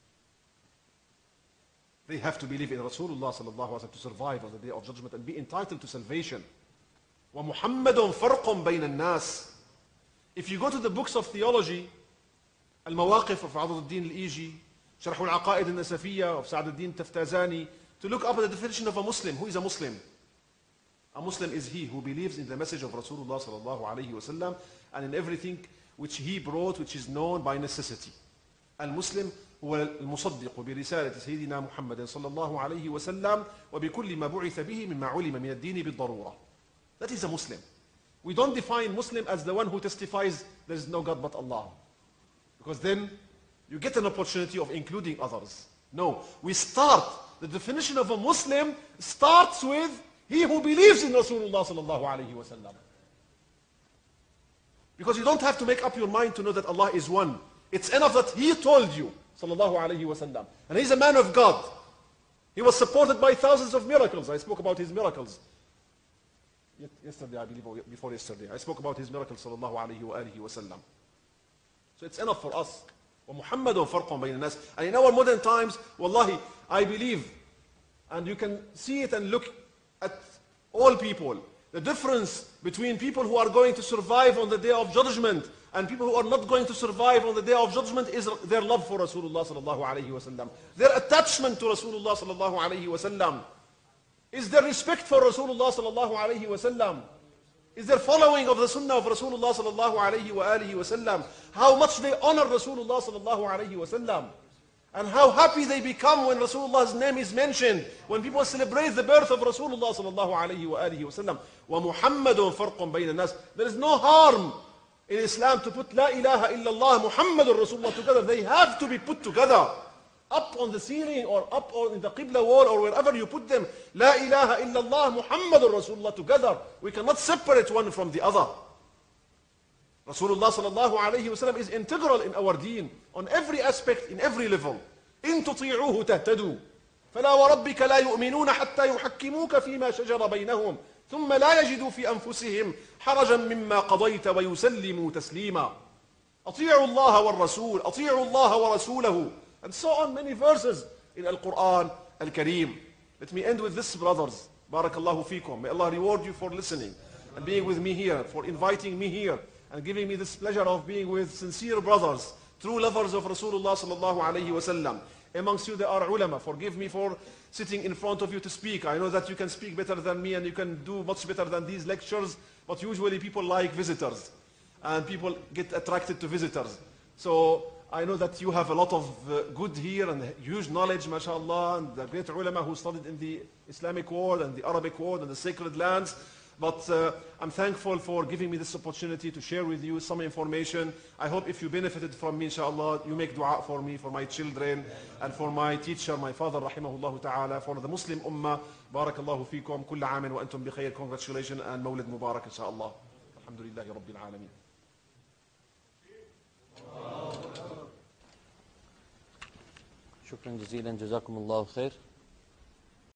They have to believe in Rasulullah sallallahu alayhi wa sallam to survive on the day of judgment and be entitled to salvation. وَمُحَمَّدٌ فَرْقٌ بَيْنَ النَّاسِ. If you go to the books of theology, Al-Mawaqif of Adad al-Din al-Iji, Sharh al-Aqaid al-Nasafiyya of Sa'ad al-Din Taftazani, to look up at the definition of a Muslim. Who is a Muslim? A Muslim is he who believes in the message of Rasulullah sallallahu alayhi wa sallam and in everything which he brought, which is known by necessity. Al-Muslim هو المصدق برسالة سيدنا محمد صلى الله عليه وسلم وبكل ما بعث به مما علم من الدين بالضرورة. That is a Muslim. We don't define Muslim as the one who testifies there is no God but Allah. Because then you get an opportunity of including others. No, we start, the definition of a Muslim starts with he who believes in Rasulullah sallallahu alayhi wa sallam. Because you don't have to make up your mind to know that Allah is one. It's enough that he told you, sallallahu alayhi wa sallam. And he's a man of God. He was supported by thousands of miracles. I spoke about his miracles. Yesterday, I believe, or before yesterday, I spoke about his miracles, sallallahu alayhi wa alihi wa sallam. So it's enough for us. وَمُحَمَّدٌ فَرْقٌ بَيْنَ النَّاسِ. And in our modern times, wallahi, I believe, and you can see it and look at all people, the difference between people who are going to survive on the day of judgment and people who are not going to survive on the day of judgment is their love for Rasulullah sallallahu alayhi wa sallam. Their attachment to Rasulullah sallallahu alayhi wa sallam. Is their respect for Rasulullah sallallahu alayhi wa sallam. Is their following of the sunnah of Rasulullah sallallahu alayhi wa alihi wa sallam. How much they honor Rasulullah sallallahu alayhi wa sallam. And how happy they become when Rasulullah's name is mentioned. When people celebrate the birth of Rasulullah sallallahu alayhi wa alihi wa sallam. وَمُحَمَّدٌ فَرْقٌ بَيْنَ النَّاسِ. There is no harm in Islam to put La ilaha illallah Muhammadur Rasulullah together. They have to be put together. up on the ceiling or up on the Qibla wall or wherever you put them. La ilaha illallah Muhammadur Rasulullah together. We cannot separate one from the other. Rasulullah sallallahu alayhi wa sallam is integral in our deen on every aspect, in every level. إن تطيعوه تهتدوا فلا وربك لا يؤمنون حتى يحكموك فيما شجر بينهم ثم لا يجدوا في أنفسهم حرجا مما قضيت ويسلموا تسليما. أطيعوا الله والرسول أطيعوا الله ورسوله. And so on, many verses in Al-Quran Al-Kareem. Let me end with this, brothers. Barakallahu feekum. May Allah reward you for listening and being with me here, for inviting me here and giving me this pleasure of being with sincere brothers, true lovers of Rasulullah sallallahu alayhi wa sallam. Amongst you there are ulama. Forgive me for sitting in front of you to speak. I know that you can speak better than me and you can do much better than these lectures, but usually people like visitors and people get attracted to visitors. So I know that you have a lot of good here and huge knowledge, mashallah, and the great ulama who studied in the Islamic world and the Arabic world and the sacred lands. But I'm thankful for giving me this opportunity to share with you some information. I hope if you benefited from me, inshallah, you make dua for me, for my children, and for my teacher, my father, rahimahullah ta'ala, for the Muslim ummah. Barakallahu feekum, kulla amin wa antum bi khair. Congratulations and Mawlid Mubarak, inshallah. Alhamdulillahi Rabbil Alameen. شكرا جزيلا جزاكم الله خير.